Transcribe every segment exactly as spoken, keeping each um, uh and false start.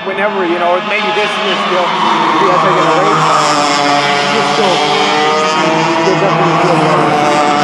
whenever, you know, maybe this year still, maybe as I get a race, just still goes up in the field.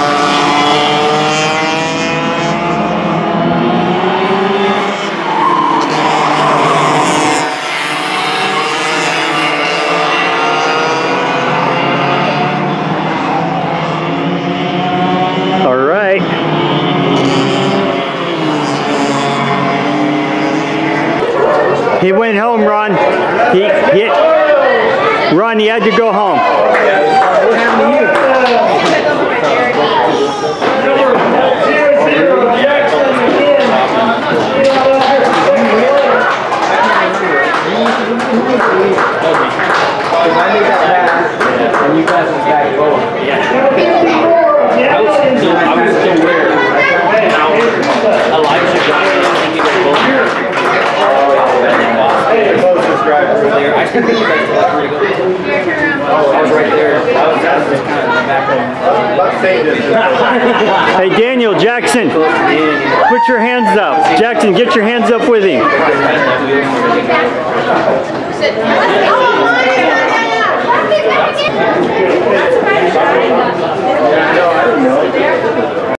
He went home, Ron. He, he, Ron, he had to go home. What happened to you? I made that pass, and you guys was back forward. Yeah. I was still, I was still weird. Elijah got it, and you guys both here. Earlier. I couldn't believe I still had to go. I was right there. I was, I was just kind of in the back home. Hey, Daniel, Jackson, put your hands up. Jackson, get your hands up with him.